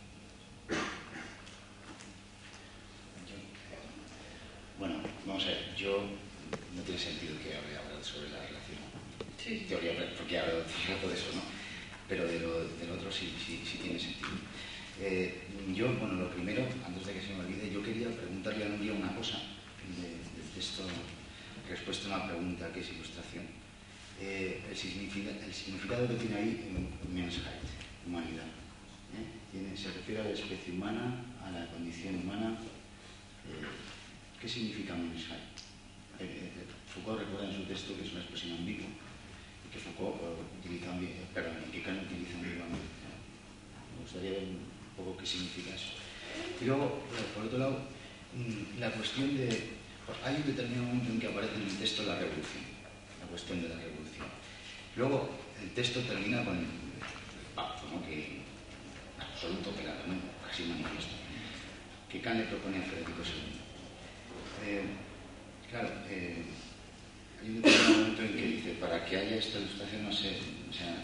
Speaker 5: Bueno, vamos a ver, yo no tiene sentido que hable ahora sobre la relación sí. teoría, porque he hablado de eso, ¿no? Pero de lo, del otro sí, sí, sí tiene sentido. Eh, yo, bueno, lo primero, antes de que se me olvide, yo quería preguntarle a Nuria una cosa de, del texto, respuesta a una pregunta que es ilustración. Eh, el, significado, el significado que tiene ahí en Menschheit, humanidad. ¿eh? Tiene, se refiere a la especie humana, a la condición humana. Eh, ¿Qué significa Menschheit? Eh, eh, Foucault recuerda en su texto que es una expresión ambigua y que Foucault eh, utiliza, perdón, que Kant utiliza ambiguamente. Me gustaría ver un poco qué significa eso. Y luego, por otro lado, la cuestión de... Hay un determinado momento en que aparece en el texto la revolución, la cuestión de la revolución. Luego, el texto termina con el pacto, ¿no? Que absoluto, claro, ¿no? Casi manifiesto, que Kant le propone a Federico segundo. Eh, claro, eh, hay un determinado momento en que dice, para que haya esta ilustración, no sé, o sea,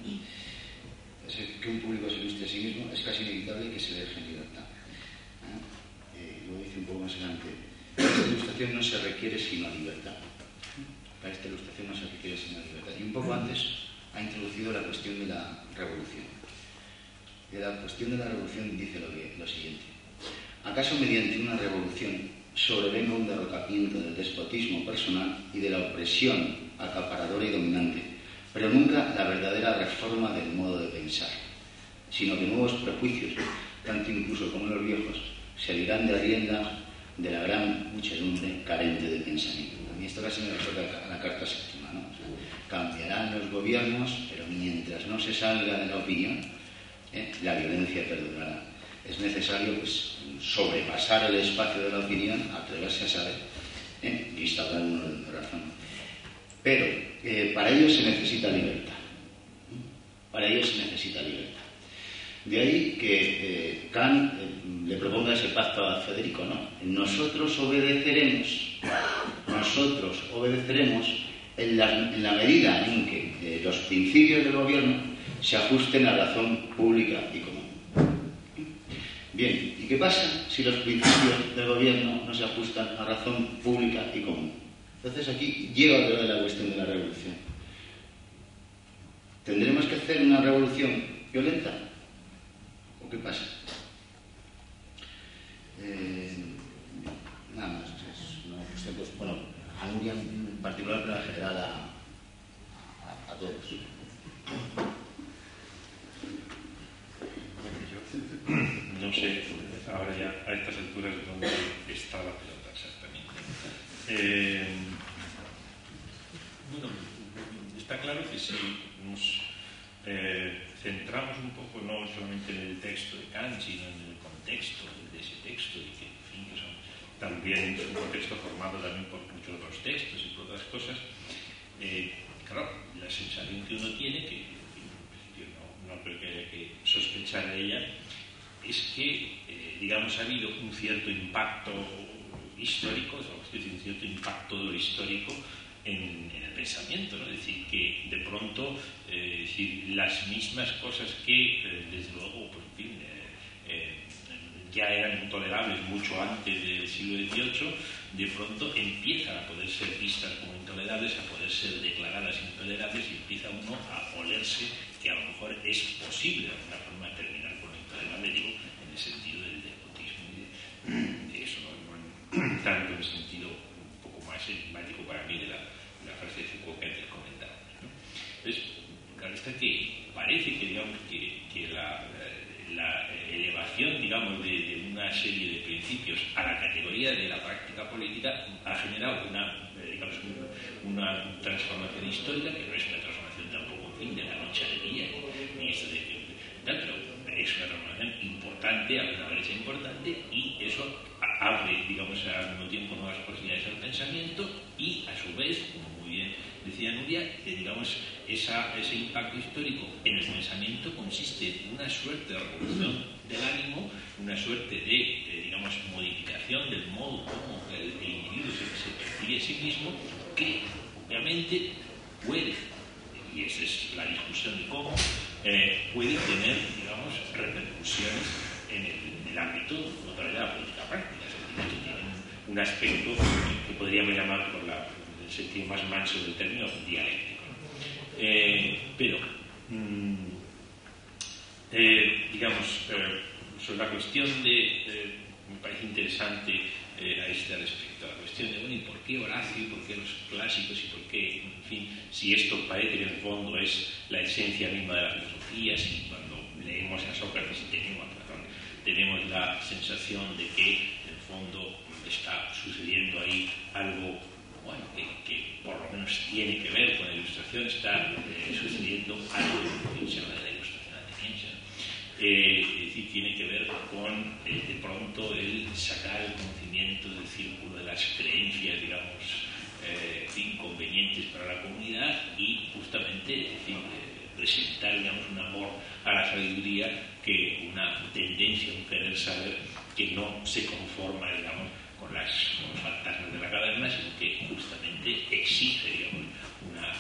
Speaker 5: que un público se ilustre a sí mismo, es casi inevitable que se le deje en libertad. ¿Eh? Eh, luego dice un poco más adelante, para esta ilustración no se requiere sino libertad. Para esta ilustración no se requiere sino libertad. Y un poco antes ha introducido la cuestión de la revolución. De la cuestión de la revolución dice lo, que, lo siguiente. ¿Acaso mediante una revolución sobrevenga un derrocamiento del despotismo personal y de la opresión acaparadora y dominante, pero nunca la verdadera reforma del modo de pensar, sino que nuevos prejuicios, tanto incluso como los viejos, se abrirán de rienda de la gran muchedumbre carente de pensamiento? A mí esto casi me recuerda a la carta séptima, ¿no? O sea, cambiarán los gobiernos, pero mientras no se salga de la opinión, ¿eh? la violencia perdurará. Es necesario, pues, sobrepasar el espacio de la opinión, atreverse a saber, ¿eh? y instaurar un orden de razón. Pero eh, para ello se necesita libertad. Para ello se necesita libertad. De ahí que eh, Kant eh, le proponga ese pacto a Federico, ¿no? Nosotros obedeceremos, nosotros obedeceremos en la, en la medida en que eh, los principios del gobierno se ajusten a la razón pública y común. Bien, ¿y qué pasa si los principios del gobierno no se ajustan a razón pública y común? Entonces aquí llega otra vez la cuestión de la revolución. ¿Tendremos que hacer una revolución violenta? ¿O qué pasa? Eh, nada más, es una cuestión, pues, bueno, a Nuria en particular, pero en general a, a, a todos.
Speaker 4: No sé, ahora ya a estas alturas dónde está la pelota exactamente. Eh, bueno, está claro que si nos eh, centramos un poco no solamente en el texto de Kant, sino en el contexto de ese texto, y que, en fin, que son también un contexto formado también por muchos otros textos y por otras cosas, eh, claro, la sensación que uno tiene, que en principio no, no creo que haya que sospechar de ella, es que, eh, digamos, ha habido un cierto impacto histórico, o sea, un cierto impacto de lo histórico en, en el pensamiento, ¿no? Es decir, que de pronto eh, es decir, las mismas cosas que, eh, desde luego, pues, en fin, eh, eh, ya eran intolerables mucho antes del siglo dieciocho, de pronto empiezan a poder ser vistas como intolerables, a poder ser declaradas intolerables, y empieza uno a olerse que a lo mejor es posible de alguna forma terminar con lo intolerable, digo, en el sentido del despotismo y de, de eso, ¿no? No tanto en el sentido un poco más enigmático para mí de la, de la frase de Foucault que antes comentaba, ¿no? Entonces, claro está que parece que, digamos, que, que la, la elevación, digamos, de, de una serie de principios a la categoría de la práctica política ha generado una, digamos, una transformación histórica, que no es una transformación tampoco, en fin, de la noche al día, ni esto de tal, pero es una transformación importante, abre una brecha importante, y eso abre, digamos, al mismo tiempo nuevas posibilidades al pensamiento, y a su vez, como muy bien decía Nuria, que, digamos, esa, ese impacto histórico en el pensamiento consiste en una suerte de revolución del ánimo, una suerte de, de digamos, modificación del modo como el, el individuo se, se percibe a sí mismo, que obviamente puede, y esa es la discusión de cómo, eh, puede tener, digamos, repercusiones en el, en el ámbito no de la política práctica, es decir, que tiene un, un aspecto que podríamos llamar, por la, el sentido más manso del término, dialéctico. Eh, pero, mmm, eh, digamos, eh, sobre la cuestión de, eh, me parece interesante eh, a este respecto, a la cuestión de, bueno, ¿y por qué Horacio, y por qué los clásicos, y por qué, en fin, si esto parece que en el fondo es la esencia misma de la filosofía, si cuando leemos a Sócrates y tenemos a Platón, tenemos la sensación de que en el fondo está sucediendo ahí algo, bueno, que, que por lo menos tiene que ver con la ilustración, está eh, sucediendo algo que se llama de la ilustración ateniense, eh, es decir, tiene que ver con eh, de pronto el sacar el conocimiento del círculo de las creencias, digamos, eh, inconvenientes para la comunidad, y justamente, es decir, eh, presentar, digamos, un amor a la sabiduría, que una tendencia, un querer saber que no se conforma, digamos, con, las, con los fantasmas de la caverna, sino que justamente exige, digamos, una,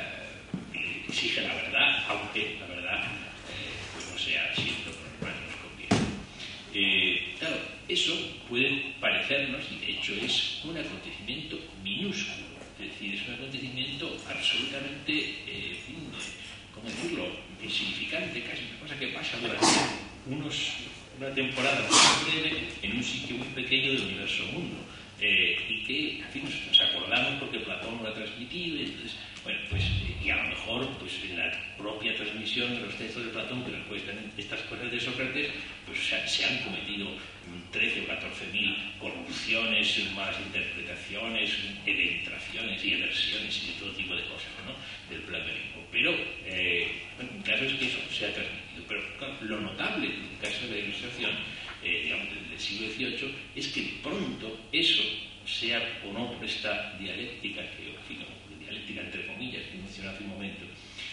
Speaker 4: eh, exige la verdad, aunque la verdad eh, pues no sea siempre por lo que más nos conviene. Eh, claro, eso puede parecernos, y de hecho es un acontecimiento minúsculo, es decir, es un acontecimiento absolutamente, eh, ¿cómo decirlo?, insignificante, casi una cosa que pasa durante unos, una temporada muy breve en un sitio muy pequeño del universo mundo, eh, y que, en fin, nos, nos acordamos porque Platón lo ha transmitido, y entonces, bueno, pues, y a lo mejor, pues en la propia transmisión de los textos de Platón, que nos cuestan estas cosas de Sócrates, pues o sea, se han cometido trece o catorce mil corrupciones, malas interpretaciones, eventraciones y aversiones y de todo tipo de cosas, ¿no?, del platonismo. Pero, eh, bueno, el caso es que eso se ha transmitido. Pero claro, lo notable en el caso de la ilustración, eh, digamos, del siglo dieciocho, es que de pronto eso, sea o no por esta dialéctica, que, en fin, dialéctica entre comillas, que mencioné hace un momento,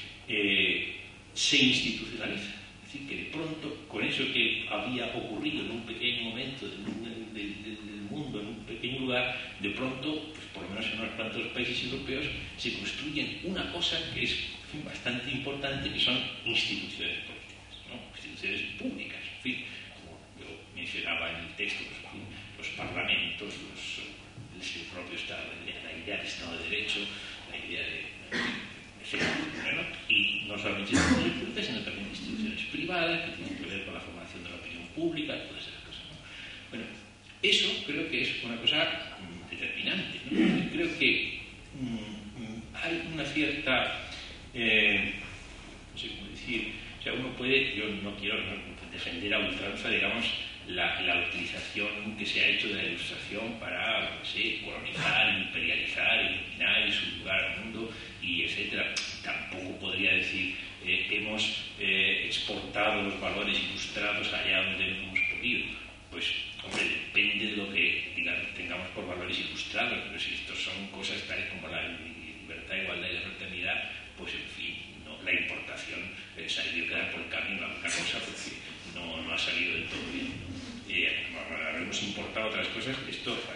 Speaker 4: eh, se institucionaliza. Es decir, que de pronto, con eso que había ocurrido en un pequeño momento del, del, del, del mundo, en un pequeño lugar, de pronto, pues por lo menos en unos cuantos países europeos, se construyen una cosa que es, en fin, bastante importante, que son instituciones políticas, ¿no?, instituciones públicas. En fin, como yo mencionaba en el texto, pues, en fin, los parlamentos, los, el propio Estado, la idea de Estado de Derecho, la idea de... ¿no? Y no solamente instituciones públicas, sino también instituciones privadas que tienen que ver con la formación de la opinión pública, todas esas cosas, ¿no? Bueno, eso creo que es una cosa mm, determinante, ¿no? Creo que mm, hay una cierta, eh, no sé cómo decir, o sea, uno puede, yo no quiero no, defender a ultranza, digamos, la, la utilización que se ha hecho de la ilustración para, no sé, colonizar, imperializar, eliminar en su lugar al mundo, y etcétera. Tampoco podría decir eh, hemos eh, exportado los valores ilustrados allá donde hemos podido. Pues, hombre, depende de lo que digamos, tengamos por valores ilustrados, pero si estos son cosas tales como la libertad, igualdad y la fraternidad, pues en fin, no, la importación eh, se ha debido quedar por el camino a otra cosa porque no, no ha salido del todo bien. Eh, habremos importado otras cosas, esto es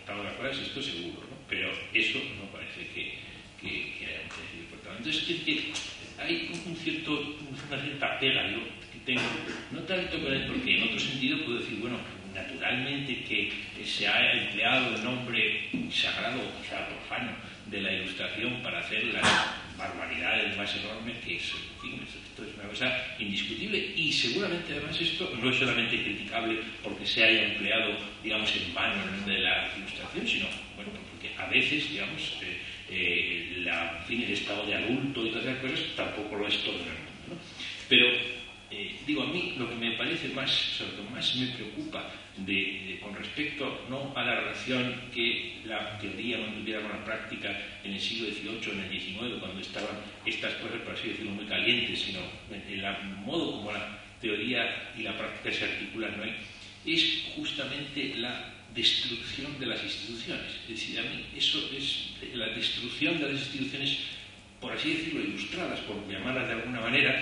Speaker 4: cortado las cosas, esto seguro, ¿no? Pero eso no parece que, que, que haya sido cortado. Entonces, es que hay un cierto, una cierta pega yo que tengo, no tanto con él, porque en otro sentido puedo decir, bueno, naturalmente que se ha empleado el nombre sagrado, o sea, profano, de la Ilustración para hacer las barbaridades más enormes, que es, en fin, esto es una cosa indiscutible, y seguramente además esto no es solamente criticable porque se haya empleado, digamos, en vano el nombre de la Ilustración, sino, bueno, porque a veces, digamos, eh, eh, la, en fin, el estado de adulto y todas esas cosas tampoco lo es todo en el mundo, ¿no? Pero, eh, digo, a mí lo que me parece más, sobre todo más me preocupa de, de, con respecto no a la relación que la teoría mantuviera con la práctica en el siglo dieciocho, en el diecinueve, cuando estaban estas cosas, por así decirlo, muy calientes, sino en el modo como la teoría y la práctica se articulan hoy, es justamente la destrucción de las instituciones. Es decir, a mí eso es la destrucción de las instituciones, por así decirlo, ilustradas, por llamarlas de alguna manera,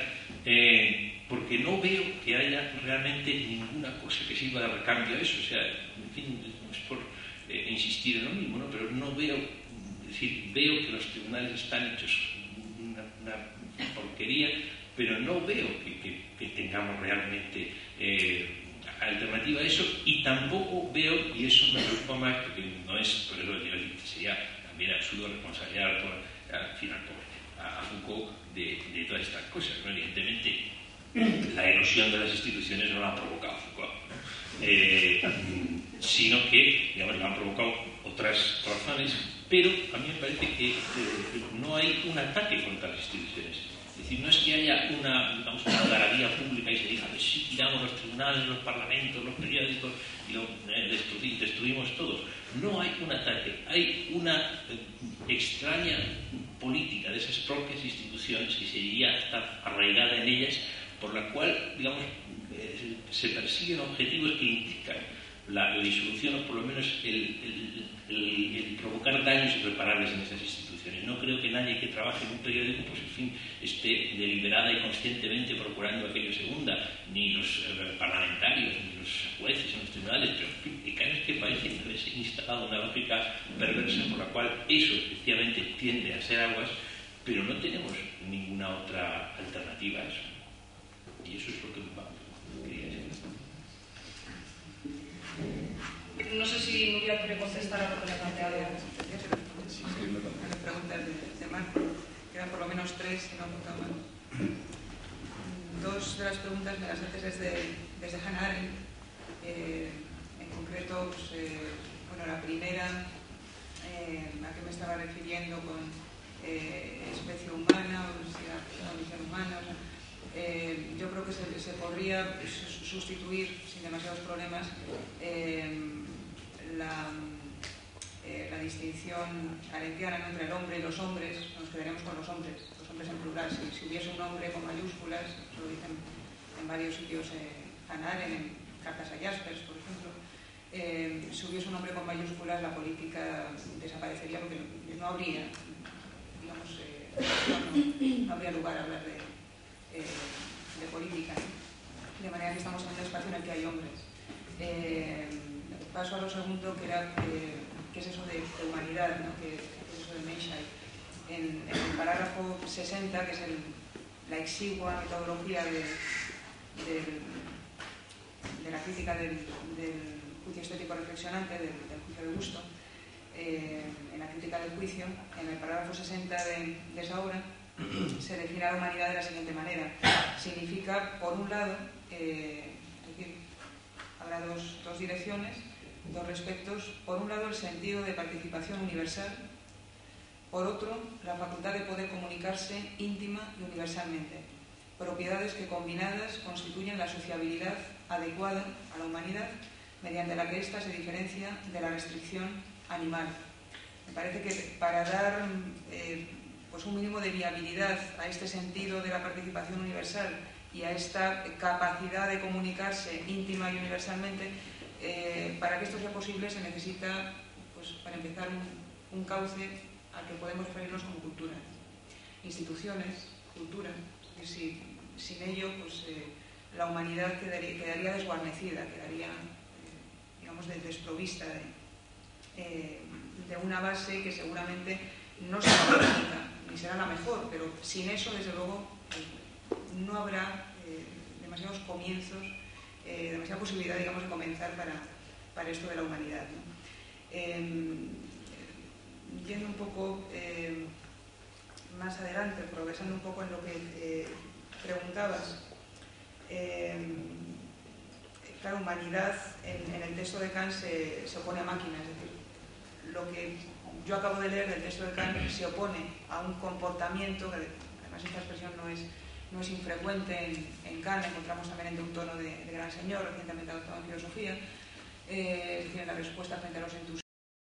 Speaker 4: eh, porque no veo que haya realmente ninguna cosa que sirva de recambio a eso. O sea, en fin, no es por eh, insistir en lo mismo, ¿no? Pero no veo, es decir, veo que los tribunales están hechos una, una porquería, pero no veo que, que, que tengamos realmente eh, alternativa a eso, y tampoco veo, y eso me preocupa más, porque no es, por eso digo, sería también absurdo responsabilizar por, al final por, a Foucault de, de todas estas cosas, ¿no? Evidentemente la erosión de las instituciones no la ha provocado Foucault, ¿no? eh, sino que, digamos, la han provocado otras razones, pero a mí me parece que eh, no hay un ataque contra las instituciones. Es decir, no es que haya una, digamos, una algarabía pública y se diga, pues sí, tiramos los tribunales, los parlamentos, los periódicos y lo eh, destruimos, destruimos todos. No hay un ataque, hay una eh, extraña política de esas propias instituciones que seguiría estar arraigada en ellas, por la cual, digamos, eh, se persiguen objetivos que implican la, la disolución o por lo menos el, el, el, el provocar daños irreparables en esas instituciones. No creo que nadie que trabaje en un periódico, pues en fin, esté deliberada y conscientemente procurando aquello segunda, ni los eh, parlamentarios, ni los jueces en los tribunales, pero en fin, el caso es que parece haberse instalado una lógica perversa por la cual eso efectivamente tiende a ser aguas, pero no tenemos ninguna otra alternativa a eso. Y eso es lo que vamos, quería decir.
Speaker 6: No sé si Nuria quiere contestar a lo que le ha planteado.
Speaker 1: Las preguntas de, de Marco, quedan por lo menos tres, si no apunta mal. Dos de las preguntas me las haces desde, desde Hannah Arendt. Eh, en concreto, pues, eh, bueno, la primera, eh, a que me estaba refiriendo con eh, especie humana o sea, condición humana. O sea, eh, yo creo que se, se podría sustituir sin demasiados problemas eh, la, eh, la distinción arendtiana entre el hombre y los hombres. Nos quedaremos con los hombres, los hombres en plural. Si, si hubiese un hombre con mayúsculas, lo dicen en varios sitios, eh, Hannah Arendt, en cartas a Jaspers, por ejemplo, eh, si hubiese un hombre con mayúsculas, la política desaparecería porque no, no habría, digamos, eh, no, no habría lugar a hablar de Eh, de política, ¿no? De manera que estamos en un espacio en el que hay hombres. Eh, paso a lo segundo, que era eh, qué es eso de, de humanidad, ¿no? ¿Qué, qué es eso de Menschheit? En, en el parágrafo sesenta, que es el, la exigua metodología de, de, de la crítica del, del juicio estético reflexionante, del, del juicio de gusto, eh, en la crítica del juicio, en el parágrafo sesenta de, de esa obra, se define a la humanidad de la siguiente manera. Significa, por un lado, eh, es decir, habrá dos, dos direcciones, dos respectos. Por un lado, el sentido de participación universal. Por otro, la facultad de poder comunicarse íntima y universalmente. Propiedades que combinadas constituyen la sociabilidad adecuada a la humanidad, mediante la que ésta se diferencia de la restricción animal. Me parece que para dar eh, pues un mínimo de viabilidad a este sentido de la participación universal y a esta capacidad de comunicarse íntima y universalmente, eh, para que esto sea posible se necesita, pues, para empezar, un, un cauce al que podemos referirnos como cultura. Instituciones, cultura. Y si, sin ello, pues, eh, la humanidad quedaría, quedaría desguarnecida, quedaría, eh, digamos, desprovista de, eh, de una base que seguramente no será la única, ni será la mejor, pero sin eso, desde luego, eh, no habrá eh, demasiados comienzos, eh, demasiada posibilidad, digamos, de comenzar para, para esto de la humanidad, ¿no? Eh, yendo un poco eh, más adelante, progresando un poco en lo que eh, preguntabas, eh, claro, humanidad en, en el texto de Kant se, se opone a máquina, es decir, lo que yo acabo de leer del texto de Kant se opone a un comportamiento, que además esta expresión no es, no es infrecuente en, en Kant, la encontramos también en Teutono de, de Gran Señor, recientemente adoptado en filosofía, eh, es decir, en la respuesta frente a los entusiastas